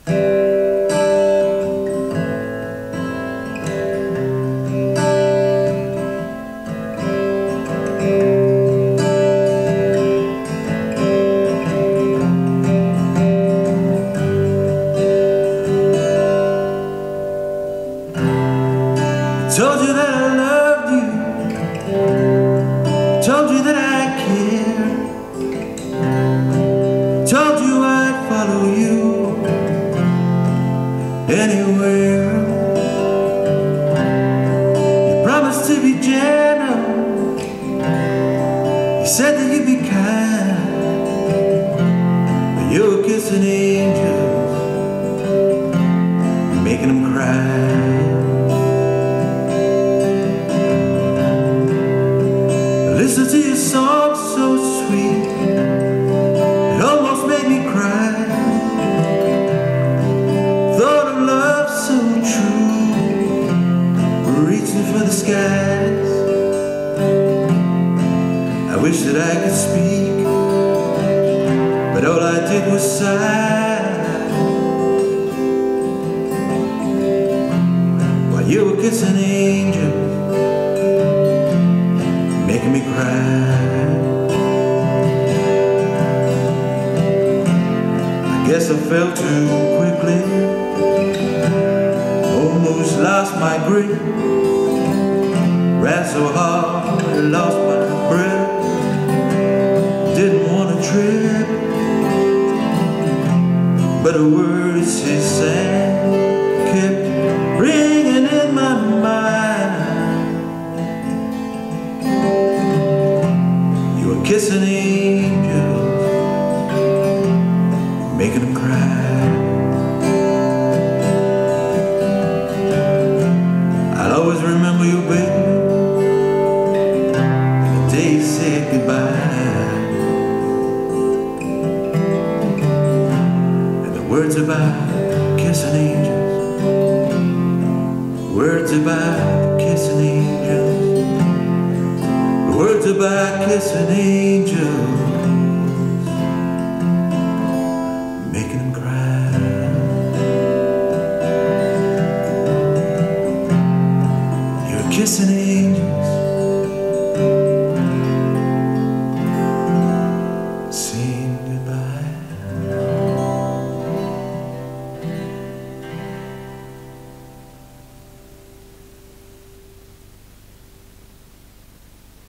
Told you that I loved you, told you that I cared, told you I'd follow you anywhere. You promised to be gentle, you said that you'd be kind, but you were kissing angels, making them cry. Listen to your song so sweet, it almost made me cry. Thought of love so true, reaching for the skies. I wish that I could speak, but all I did was sigh, while you were kissing angels, making me cry. I guess I fell too quickly, almost lost my grip, ran so hard I lost my breath, didn't want to trip, but the words she sang kept ringing in my mind. Kissing angels, making them cry. I'll always remember you, baby, the day you said goodbye, and the words about kissing angels, words about kissing angels, words about kissing angels.